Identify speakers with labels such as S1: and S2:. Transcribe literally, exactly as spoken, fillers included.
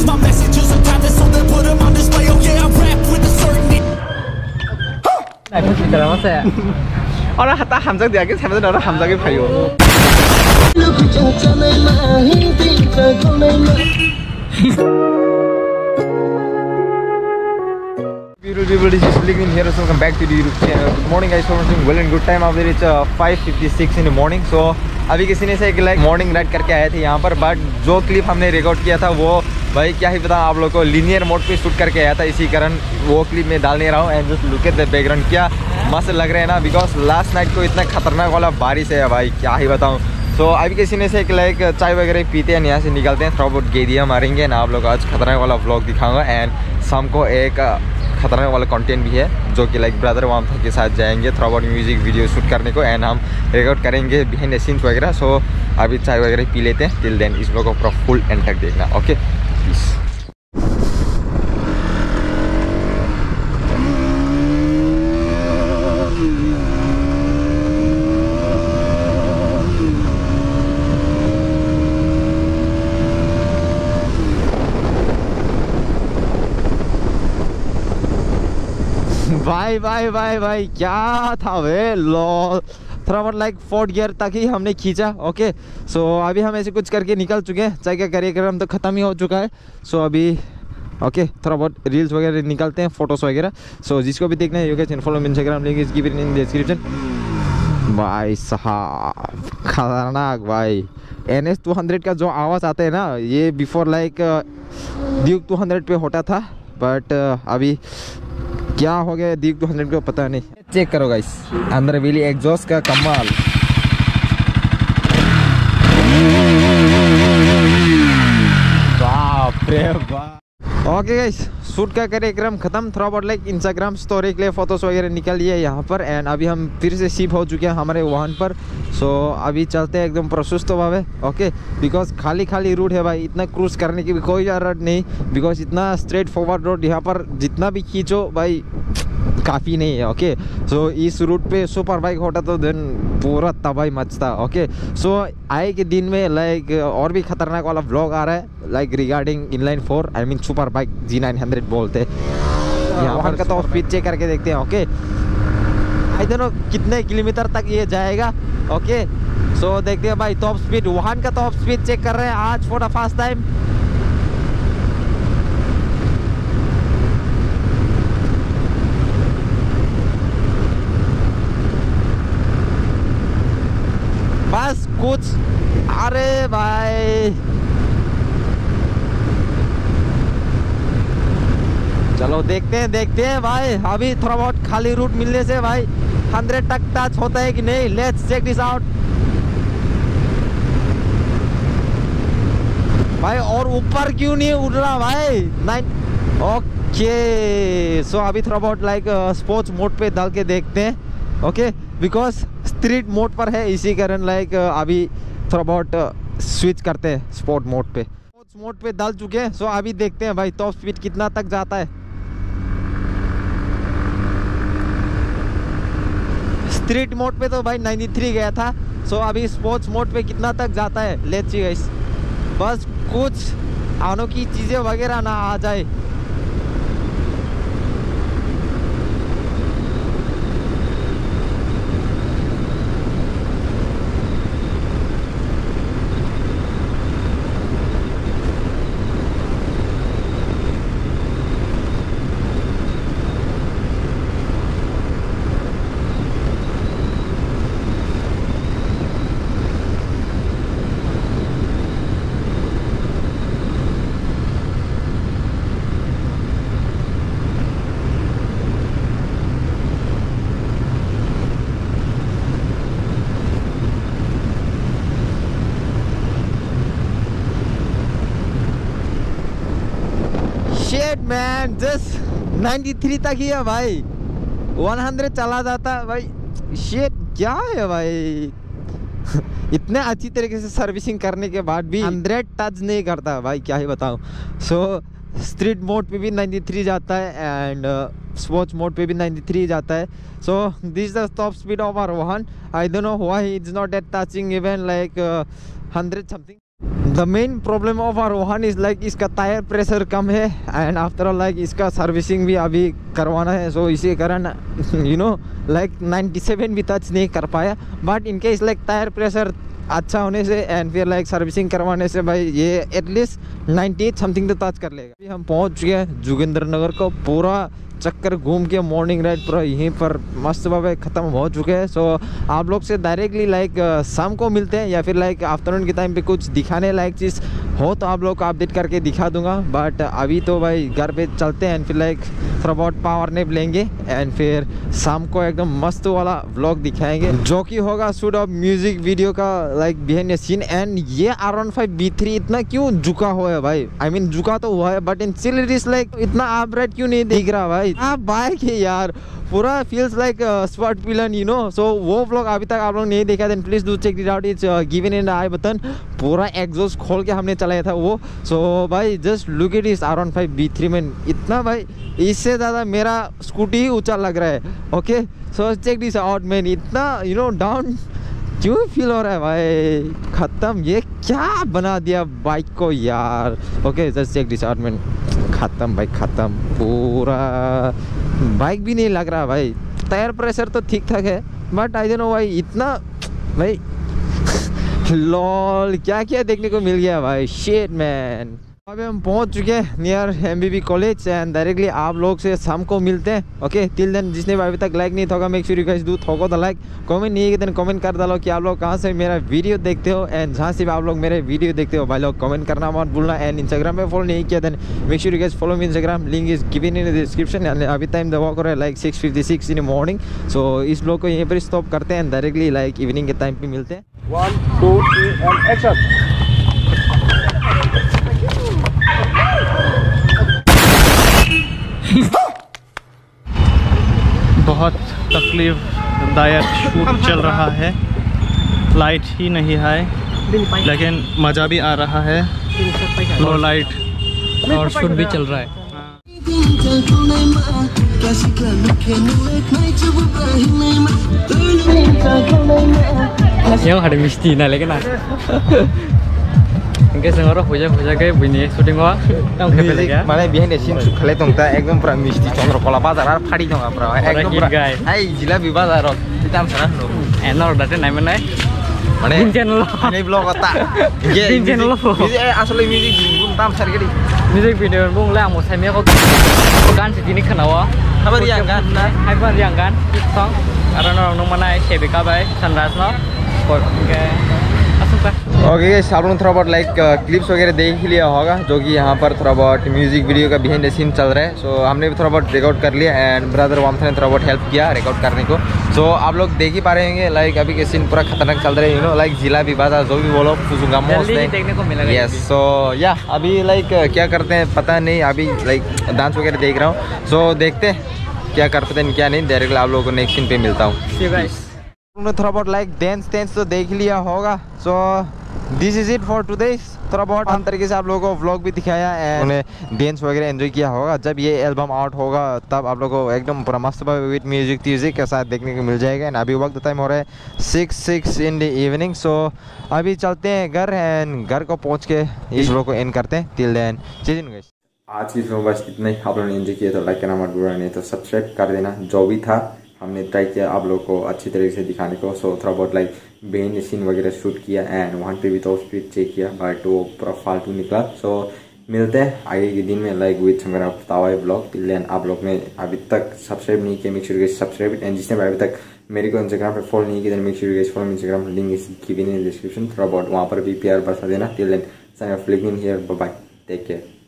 S1: Cause my messages are timeless, so they put them on display. Oh yeah, I rap with a certainty.
S2: Này không chỉ là nó sẽ. Ở đó ta hàm răng thì cái xem nó nó hàm răng cái phải rồi. Beautiful people, this is Lignin here. So welcome back to the YouTube channel. Good morning guys, so doing well and good time. Now it's uh, five fifty-six in the morning. So अभी किसी ने से एक like morning ride करके आए थे यहाँ पर, बट जो क्लिप हमने रिकॉर्ड किया था वो भाई क्या ही पता आप लोगों को लीनियर मोड पे शूट करके आया था, इसी कारण वो क्लिप में डाल नहीं रहा हूँ। And just look at the background, क्या मस्त लग रहे हैं ना, बिकॉज लास्ट नाइट को इतना खतरनाक वाला बारिश है भाई, क्या ही बताऊँ। सो so, अभी किसी ने से एक लाइक चाय वगैरह पीते हैं, यहाँ से निकलते हैं, थोड़ा बहुत गेदिया मारेंगे ना आप लोग। आज खतरनाक वाला व्लॉग दिखाऊंगा एंड शाम को एक खतरनाक वाला कंटेंट भी है जो कि लाइक ब्रदर वाम के साथ जाएंगे थोड़ा बहुत म्यूजिक वीडियो शूट करने को एंड हम रिकॉर्ड करेंगे बिहाइंड द सीन्स वगैरह। सो so, अभी चाय वगैरह पी लेते हैं, टिल देन इस ब्लॉग को पूरा फुल एंड तक देखना। Okay please. भाई भाई भाई भाई क्या था वे लो, थोड़ा बहुत लाइक फोर्थ गियर तक ही हमने खींचा। ओके सो so, अभी हम ऐसे कुछ करके निकल चुके हैं, चाहे क्या कार्यक्रम तो ख़त्म ही हो चुका है। सो so, अभी ओके थोड़ा बहुत रील्स वगैरह निकलते हैं, फोटोज़ वगैरह। सो so, जिसको भी देखना है you can follow me Instagram, link is given in description. भाई साहब खतरनाक भाई, एन एस टू हंड्रेड का जो आवाज़ आता है ना, ये before like Duke two hundred पे होता था, बट अभी क्या हो गया ड्यूक टू हंड्रेड को पता नहीं। चेक करो गाइस, अंदर व्हीली एग्जॉस्ट का कमाल। बाप रे बाप। ओके गाइस, शूट का कार्यक्रम खत्म, थोड़ा बहुत लाइक इंस्टाग्राम स्टोरी के लिए फोटोज वगैरह निकल लिए यहाँ पर एंड अभी हम फिर से शिफ्ट हो चुके हैं हमारे वाहन पर। सो so, अभी चलते हैं एकदम प्रशस्त भावे। ओके बिकॉज खाली खाली रूट है भाई, इतना क्रूज करने की भी कोई ज़रूरत नहीं, बिकॉज इतना स्ट्रेट फॉरवर्ड रोड यहाँ पर जितना भी खींचो भाई काफ़ी नहीं है। ओके सो so, इस रूट पे सुपर बाइक होता तो देन पूरा तबाही मचता। ओके सो आए के दिन में लाइक और भी खतरनाक वाला व्लॉग आ रहा है like regarding inline four, I mean super bike Z nine hundred बोलते हैं यहाँ पर का, तो स्पीड चेक करके देखते हैं। ओके आई डोंट नो कितने किलोमीटर तक ये जाएगा। ओके सो so, देखते हैं भाई टॉप स्पीड, वाहन का टॉप स्पीड चेक कर रहे हैं आज फॉर द फर्स्ट टाइम। बस कुछ, अरे भाई चलो देखते हैं देखते हैं भाई, अभी थोड़ा बहुत खाली रूट मिलने से भाई हंड्रेड तक टच होता है कि नहीं। लेट्स चेक दिस आउट भाई, और ऊपर क्यों नहीं उड़ रहा भाई नाइन। ओके सो अभी थोड़ा बहुत लाइक स्पोर्ट्स मोड पे डाल के देखते हैं। ओके बिकॉज स्ट्रीट मोड पर है, इसी कारण लाइक अभी थोड़ा बहुत स्विच करते हैं स्पोर्ट मोड पे। स्पोर्ट्स मोड पे डाल चुके हैं। सो अभी देखते हैं भाई टॉप स्पीड कितना तक जाता है। स्ट्रीट मोड पे तो भाई तिरानवे गया था। सो अभी स्पोर्ट्स मोड पे कितना तक जाता है लेट्स सी गाइस, बस कुछ अनोखी चीज़ें वगैरह ना आ जाए। शिट मैन, जस्ट तिरानवे तक ही है भाई, सौ चला जाता भाई। शिट क्या है भाई इतने अच्छी तरीके से सर्विसिंग करने के बाद भी हंड्रेड टच नहीं करता भाई, क्या ही बताऊं। सो स्ट्रीट मोड पे भी तिरानवे जाता है एंड स्पोर्ट्स मोड पे भी तिरानवे जाता है। So this is the top speed of our वाहन। I don't know why it's not at touching even like hundred something. The main problem of our वाहन इज लाइक इसका टायर प्रेशर कम है एंड आफ्टर ऑल लाइक इसका servicing भी अभी करवाना है, सो so, इसी कारण you know like ninety seven भी टच नहीं कर पाया। बट इनके इस लाइक टायर प्रेशर अच्छा होने से एंड फिर लाइक सर्विसिंग करवाने से भाई ये एटलीस्ट नाइन्टी एट समथिंग तो टच कर लेगा। अभी हम पहुंच चुके हैं जोगिंद्र नगर को, पूरा चक्कर घूम के मॉर्निंग राइड पूरा यहीं पर मस्त भावे ख़त्म हो चुके हैं। सो so, आप लोग से डायरेक्टली लाइक शाम को मिलते हैं या फिर लाइक आफ्टरनून के टाइम पे कुछ दिखाने लायक चीज़ हो तो आप लोग को अपडेट करके दिखा दूंगा। बट अभी तो भाई घर पे चलते हैं एंड फिर लाइक थोड़ा बहुत पावर नैप लेंगे एंड फिर शाम को एकदम मस्त वाला व्लॉग दिखाएंगे जो कि होगा शूट ऑफ म्यूजिक वीडियो का like behind the scene. And ये R one five V three इतना क्यों झुका हुआ है भाई, आई I मीन mean, झुका तो हुआ है but in still it is like इतना अपराइट क्यों नहीं दिख रहा भाई। आप बाइक है यार, पूरा feels like spot pillion you know. So वो व्लॉग अभी तक आप लोग नहीं देखा then please do check it out, it's given in the I button. पूरा एग्जॉस्ट खोल के हमने चलाया था वो। सो so, भाई जस्ट लुक इट इस R one five V three में इतना भाई इससे ज़्यादा मेरा स्कूटी ही ऊंचा लग रहा है। Okay so check this out man, इतना यू नो डाउन क्यों फील हो रहा है भाई, ख़त्म। ये क्या बना दिया बाइक को यार। Okay just check this out man, ख़त्म भाई ख़त्म, पूरा बाइक भी नहीं लग रहा भाई। टायर प्रेशर तो ठीक ठाक है बट आई डोंट नो भाई इतना भाई लॉल क्या क्या देखने को मिल गया भाई, शिट मैन। अभी हम पहुंच चुके हैं near MBB college and directly आप लोग से शाम को मिलते हैं। ओके टिल देन जिसने अभी तक लाइक नहीं ठोका make sure you guys do ठोको द लाइक, कमेंट नहीं किया कमेंट कर डालो कि आप लोग कहाँ से मेरा वीडियो देखते हो एंड जहाँ से भी आप लोग मेरे वीडियो देखते हो भाई लोग कमेंट करना मत भूलना। एंड इंस्टाग्राम पे फॉलो नहीं किया then make sure you guys follow me Instagram, link is given in the description. And अभी टाइम द वॉक हो रहा है like six fifty six in the morning. So इस लोग को यहीं पर स्टॉप करते हैं डायरेक्टली लाइक इवनिंग के टाइम पे मिलते हैं।
S3: One two three and action.
S4: बहुत तकलीफदायक शूट चल रहा है, लाइट ही नहीं है लेकिन मज़ा भी आ रहा है। लो लाइट
S5: और शूट भी चल रहा है। yang ada misti na lagi na इनके संग पूजा पूजा के बुनी शूटिंग हुआ तब खेपे लगे
S2: माने बिहाइंड द सीन शूट खले तंगता एकदम पूरा मिस्टी चंद्रकला बाजार आर फाड़ी दंगा पूरा एकदम पूरा हाय जिलाबी बाजार इताम सना नो
S5: एनर दाते नाय माने
S2: माने
S5: दिन चैनल
S2: ini vlog kota
S5: दिन channel
S2: ini asli music bun tam sar gedi
S5: music video bung la mo sai me ko kan sini kenawa
S2: kabar yang kan na
S5: hai par yang kan song karena nong mana sebeka bai sunrise no oke
S2: okay guys आप लोगों ने थोड़ा बहुत like clips वगैरह देख ही लिया होगा जो कि यहाँ पर थोड़ा बहुत म्यूजिक वीडियो का बिहाइंड द सीन चल रहा है। सो so, हमने भी थोड़ा बहुत रिकॉर्ड कर लिया एंड ब्रदर वामथा ने थोड़ा बहुत हेल्प किया रिकॉर्ड करने को। सो so, आप लोग देख ही पा रहे हैं लाइक अभी के सीन पूरा खतरनाक चल रहा है यू नो लाइक जिला भी बाजार जो भी बोलो
S5: देखने को मिलेगा।
S2: यस सो या अभी लाइक क्या करते हैं पता नहीं, अभी लाइक डांस वगैरह देख रहा हूँ। सो so, देखते हैं क्या करते हैं क्या नहीं, डायरेक्टली आप लोगों को नेक्स्ट सीन पे मिलता हूँ। थोड़ा बहुत लाइक डांस डांस तो देख लिया होगा। So this is it for today. थोड़ा बहुत हम तरीके से आप लोगों को व्लॉग भी दिखाया एंड उन्हें डांस वगैरह एंजॉय किया होगा। जब ये एल्बम आउट होगा तब आप लोगों को एकदम पूरा मस्त विद म्यूजिक म्यूजिक के साथ देखने को मिल जाएगा। एंड अभी वक्त टाइम हो रहा है six six in the evening. So अभी चलते हैं घर एंड घर को पहुँच के इस व्लॉग को एंड करते हैं। टिल देन जय आज की व्लॉग बस इतना ही। आप लोगों ने एंजॉय किया तो लाइक करना मत भूलना, नहीं तो सब्सक्राइब कर देना। जो भी था हमने ट्राई किया आप लोग को अच्छी तरीके से दिखाने को। सो थोड़ा बहुत लाइक बेन सीन वगैरह शूट किया एंड वहाँ पे भी तो स्पीड चेक किया बट वो पूरा फालतू निकला। सो मिलते हैं आगे के दिन में लाइक विथ मेरा बतावा ब्लॉग। टिल देन आप लोग ने अभी तक सब्सक्राइब नहीं किया make sure guys subscribe and जिसने अभी तक मेरे को इंस्टाग्राम पे फॉलो नहीं किया make sure guys follow Instagram, link is given in description. थोड़ा बहुत वहाँ पर भी प्यार बरसा देना। Till then sign off living here, bye bye, take care.